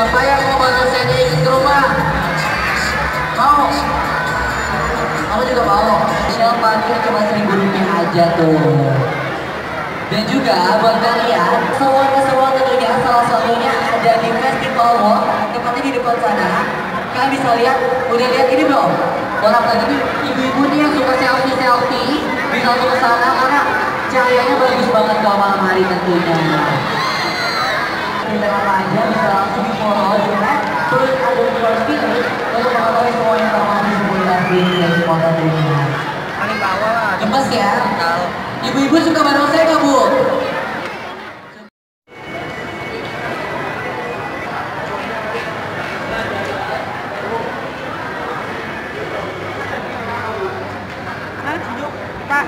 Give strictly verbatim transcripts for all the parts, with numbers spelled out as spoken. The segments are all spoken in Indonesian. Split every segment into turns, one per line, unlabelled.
Siapa yang mau bantu saya ikut ke rumah? Mau? Kamu juga mau? Shell parkir cuma seribu rupiah aja tuh. Dan juga buat kalian, semuanya-semua tentunya salah satunya ada di Festival Walk, tepatnya di depan sana. Kalian bisa lihat, udah lihat ini belum? Orang lagi nih, ibu-ibu nih yang suka selfie-selfie, bisa ke sana karena cahayanya bagus banget kalau malam hari tentunya. Kita apa aja bisa langsung di follow juga, terus ada di pilih untuk mengetahui semua informasi seputar ini dan semua tentunya.
Paling bawah lah.
Gemes ya?
Kalau
Ibu-ibu suka bareng saya nggak, Bu?
Pak.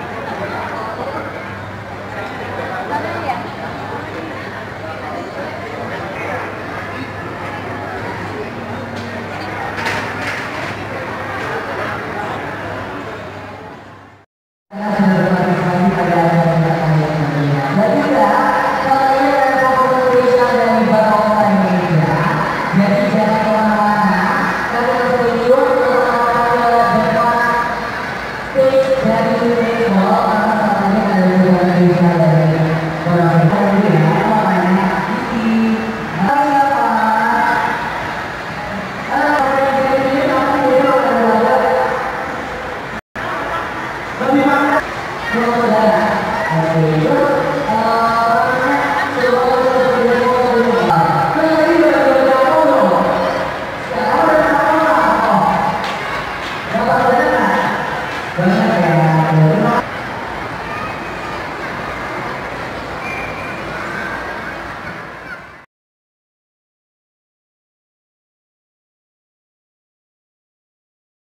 Bagaimana?